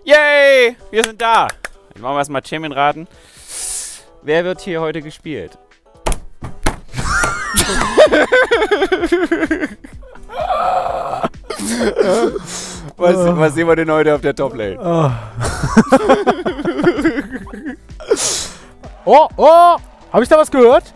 Yay! Wir sind da. Jetzt machen wir erstmal Champion raten. Wer wird hier heute gespielt? Was sehen wir denn heute auf der Top-Lane? Oh! Hab ich da was gehört?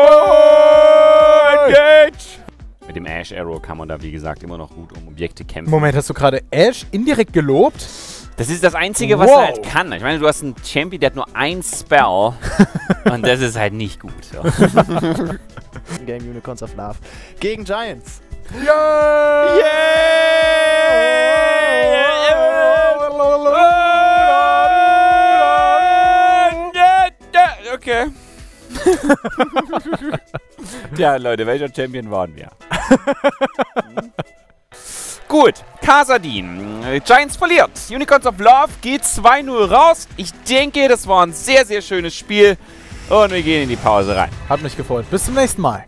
Engage! Mit dem Ash Arrow kann man da, wie gesagt, immer noch gut um Objekte kämpfen. Moment, hast du gerade Ash indirekt gelobt? Das ist das Einzige, was er halt kann. Ich meine, du hast einen Champion, der hat nur ein Spell. Und das ist halt nicht gut. So. Game Unicorns of Love gegen Giants. Yeah! Okay. Ja, Leute, welcher Champion waren wir? Gut, Khazad-dûm. Giants verliert. Unicorns of Love geht 2-0 raus. Ich denke, das war ein sehr, sehr schönes Spiel. Und wir gehen in die Pause rein. Hat mich gefreut. Bis zum nächsten Mal.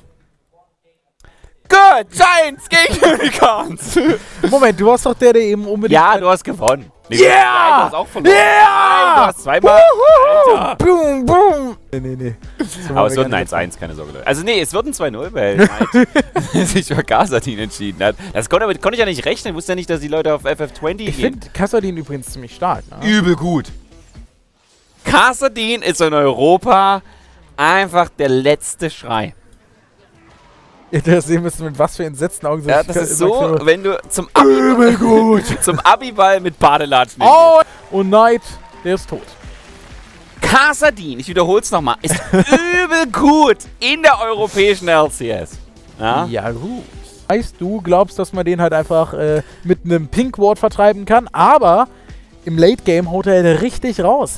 Gut, Giants gegen Unicorns. Moment, du warst doch der eben unbedingt... Ja, du hast gewonnen. Nee, Yeah! Du hast auch verloren. Yeah! Nein, du hast zweimal. Alter. Boom, boom! Nee. Aber es wird ein 1-1, keine Sorge, Leute. Also nee, es wird ein 2-0, weil Knight sich für Khazad-dûm entschieden hat. Das konnte ich ja nicht rechnen. Ich wusste ja nicht, dass die Leute auf FF20 gehen. Ich finde Khazad-dûm übrigens ziemlich stark. Ne? Übel gut. Khazad-dûm ist in Europa einfach der letzte Schrei. Ihr hättet das sehen müssen, mit was für entsetzten Augen. Ja, das ist so, wenn du zum zum Abiball mit Badelatschen und Knight, der ist tot. Khazad-dûm, ich wiederhol's nochmal, ist übel gut in der europäischen LCS. Ja, gut. Heißt, du glaubst, dass man den halt einfach mit einem Pink Ward vertreiben kann, aber im Late Game haut er richtig raus.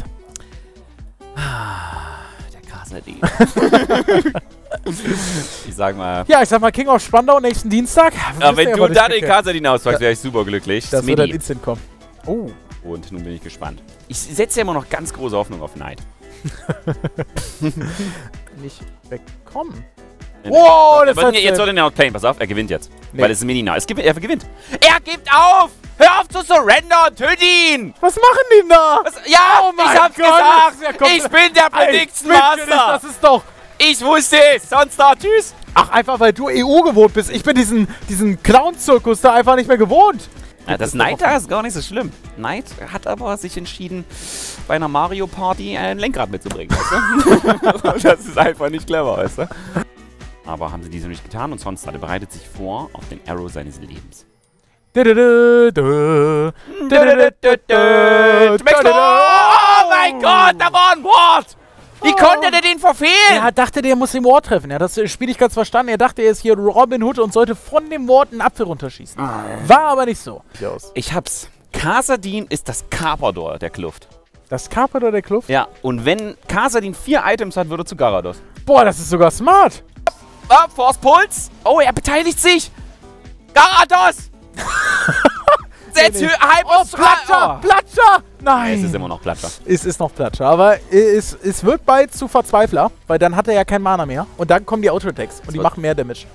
Der Khazad-dûm. Ich sag mal King of Spandau nächsten Dienstag. Aber wenn du da den Khazad-dûm auspackst, wäre ich super glücklich. Das wird ein Instant kommen. Oh. Und nun bin ich gespannt. Ich setze ja immer noch ganz große Hoffnung auf Knight. Nicht wegkommen. Wow, jetzt soll er ja outplayen. Pass auf, er gewinnt jetzt. Nee. Weil es ist Mini-Now. Er gewinnt. Er gibt auf! Hör auf zu surrendern! Töt ihn! Was machen die da? Ja, ich hab's gesagt! Ich bin der Prediction Master! Das ist doch... Ich wusste es! Sonst da, tschüss! Ach, einfach weil du EU gewohnt bist. Ich bin diesen Clown-Zirkus da einfach nicht mehr gewohnt. Ja, das Knight da ist gar nicht so schlimm. Knight hat aber sich entschieden, bei einer Mario-Party ein Lenkrad mitzubringen, weißt du? Das ist einfach nicht clever, weißt du? Aber haben sie diese nicht getan und sonst bereitet sich vor auf den Arrow seines Lebens. Oh mein Gott, da war ein Ward! Wie konnte der den verfehlen? Er dachte, der muss den Ward treffen. Ja, das Spiel ich ganz verstanden. Er dachte, er ist hier Robin Hood und sollte von dem Ward einen Apfel runterschießen. War aber nicht so. Ich hab's. Khazad-dûm ist das Carpador der Kluft. Das Carpador der Kluft? Ja, und wenn Khazad-dûm 4 Items hat, würde er zu Garados. Boah, das ist sogar smart. Force Pulse. Oh, er beteiligt sich. Garados! Setz Platscher! Platscher! Nein! Es ist immer noch Platscher. Es ist noch Platscher, aber es wird bald zu Verzweifler, weil dann hat er ja kein Mana mehr. Und dann kommen die Auto-Attacks und die machen mehr Damage.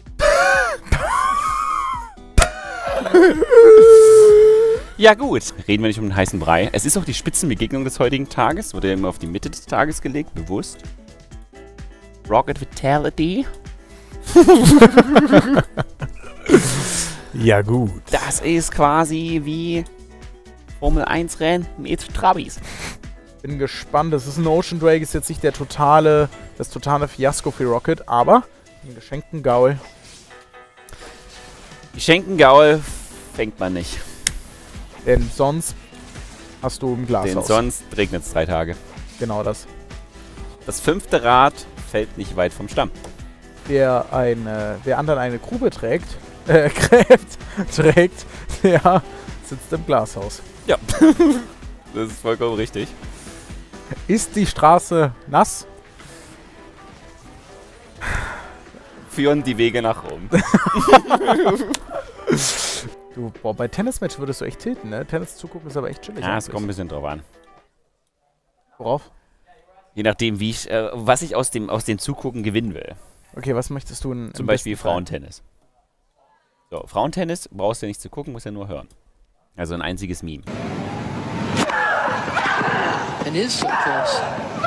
Ja gut, reden wir nicht um den heißen Brei. Es ist auch die Spitzenbegegnung des heutigen Tages. Wurde ja immer auf die Mitte des Tages gelegt, bewusst. Rocket Vitality. Ja gut. Das ist quasi wie Formel 1 Rennen mit Trabis. Bin gespannt. Das ist ein Ocean Drake, ist jetzt nicht das totale Fiasko für Rocket, aber einen geschenkten Gaul. Geschenkten Gaul fängt man nicht. Denn sonst hast du im Glashaus. Denn sonst regnet es 3 Tage. Genau das. Das 5. Rad fällt nicht weit vom Stamm. Wer anderen eine Grube trägt, der sitzt im Glashaus. Ja, das ist vollkommen richtig. Ist die Straße nass? Führen die Wege nach Rom. Du, boah, bei Tennismatch würdest du echt tilten, ne? Tennis zugucken ist aber echt chillig. Ja, es kommt ein bisschen drauf an. Worauf? Je nachdem, wie ich, was ich aus dem Zugucken gewinnen will. Okay, was möchtest du Zum Beispiel Frauentennis. So, Frauentennis brauchst du ja nicht zu gucken, musst ja nur hören. Also ein einziges Meme. And is so close.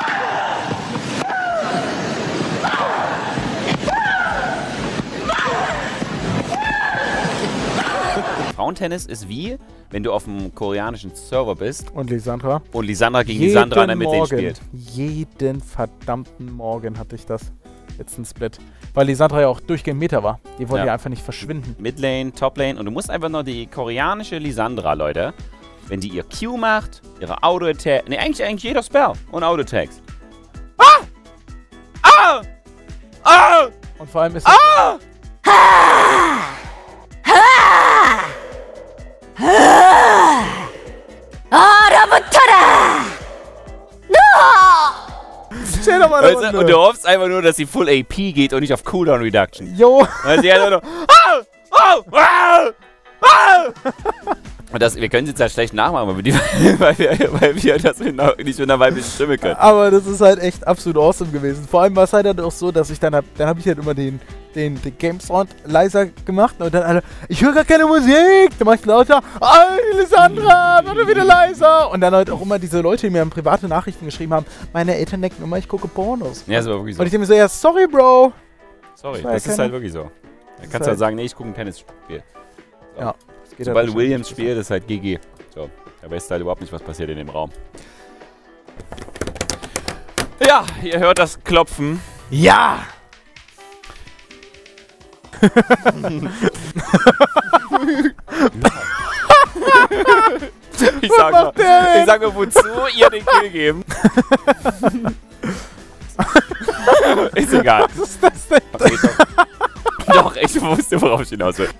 Frauentennis ist wie, wenn du auf einem koreanischen Server bist Und Lisandra? und Lisandra gegen Lisandra in der Midlane Morgen, spielt. jeden verdammten Morgen hatte ich das. Jetzt ein Split. Weil Lisandra ja auch durchgehend Meta war. Die wollte ja einfach nicht verschwinden. Midlane, Toplane und du musst einfach nur die koreanische Lisandra, Leute, wenn die ihr Q macht, ihre Auto-Attack, ne, eigentlich jeder Spell und Auto-Attacks. Ah! Ah! Ah! Und vor allem ist Ah! Stell doch mal Weißt du, und du hoffst einfach nur, dass sie Full AP geht und nicht auf Cooldown Reduction. Jo! Weil sie einfach nur ah! Oh! Ah! Ah! Und das, wir können es jetzt halt schlecht nachmachen, weil wir das nicht mit einer weiblichen Stimme können. Aber das ist halt echt absolut awesome gewesen. Vor allem war es halt dann auch so, dass ich dann hab ich halt immer den Game Sound leiser gemacht und dann alle, ich höre gar keine Musik, dann mach ich lauter, Lisandra, mach du wieder leiser. Und dann halt auch immer diese Leute, die mir private Nachrichten geschrieben haben, meine Eltern denken immer, ich gucke Pornos. Ja, das war wirklich so. Und ich denke mir so, ja, sorry, Bro. Sorry, war das ja ist halt wirklich so. Dann kannst du halt sagen, nee, ich gucke ein Tennisspiel. So. Ja. Das geht Sobald halt Williams spielt, ist halt GG. So, da weißt du halt überhaupt nicht, was passiert in dem Raum. Ja, ihr hört das Klopfen. Ja! Ich sag nur, wozu ihr den Kill geben. Ist egal. Was ist das denn? Okay, doch, ich wusste, worauf ich hinaus will.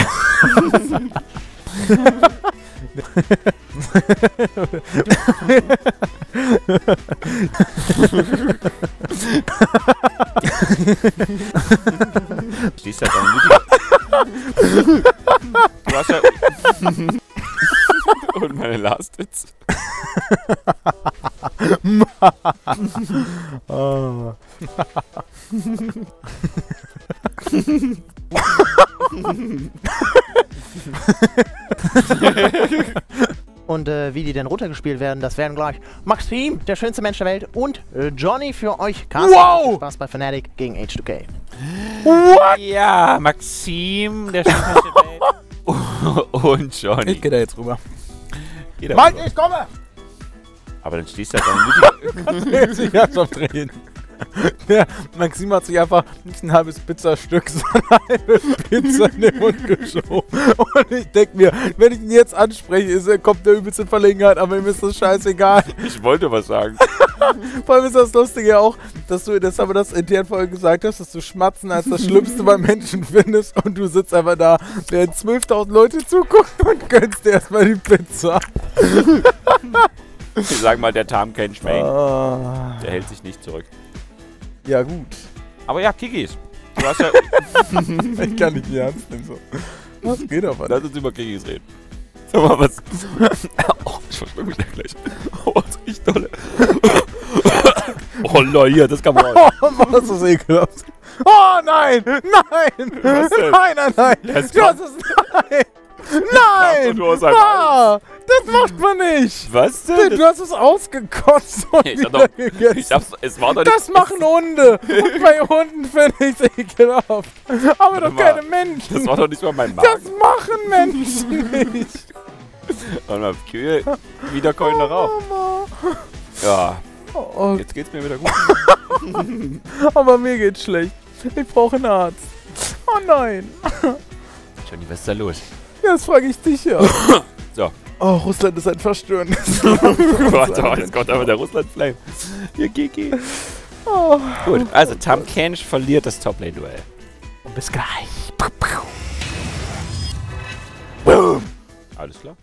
Stehst halt dann Du hast ja... Und meine Last Hits. Oh. Und wie die denn runtergespielt werden, das werden gleich Maxim, der schönste Mensch der Welt, und Johnny für euch. Wow! Spaß bei Fnatic gegen H2K. What? Ja, Maxim, der Schönste der Welt. Und Johnny. Ich geh da jetzt rüber. Geh da Mike, rüber. ich komme! Aber dann stehst du halt dann Der ist sich ganz auf Drehen. Der Maxim hat sich einfach nicht ein halbes Pizzastück, sondern eine Pizza in den Mund geschoben. Und ich denke mir, wenn ich ihn jetzt anspreche, kommt der übelste in Verlegenheit, aber ihm ist das scheißegal. Ich wollte was sagen. Vor allem ist das Lustige ja auch, dass du das aber das intern vorhin gesagt hast, dass du Schmatzen als das Schlimmste beim Menschen findest und du sitzt einfach da, während 12.000 Leute zugucken und gönnst dir erstmal die Pizza. Ich sag mal, der Tam kein Schmeck. Ah. Der hält sich nicht zurück. Ja, gut. Aber ja, Kikis. Du hast ja... Ich kann nicht ernst nehmen. So. Was geht aber? Lass uns über Kikis reden. Sag mal, was... Oh, ich verschluck mich da gleich. Oh, das riecht dolle. Oh, lol, hier, das kann man auch. Oh, Mann, das ist ekelhaft. Oh, nein! Nein! Was denn? Nein, nein, nein! Das Das ist... Nein! Nein! Du hast ein Ah, das macht man nicht! Was denn? Du hast es ausgekotzt und Ich hab wieder doch- gegessen. Es war doch nicht... Das machen Hunde! Und bei Hunden finde ich es ekelhaft. Aber doch mal, keine Menschen! Das war doch nicht mal mein Das Magen. machen Menschen nicht! Und mal Kühe wieder keulen darauf. Mama. Ja, Oh, oh, jetzt geht's mir wieder gut. aber mir geht's schlecht. Ich brauche einen Arzt. Oh nein! Johnny, was ist da los? Jetzt frage ich dich ja. So. Oh, Russland ist ein verstörendes. Warte, jetzt kommt aber der Russland-Flame. Hier, Kiki. Oh. Gut, also Tahm Kench verliert das Top-Lane-Duell. Und bis gleich. Alles klar.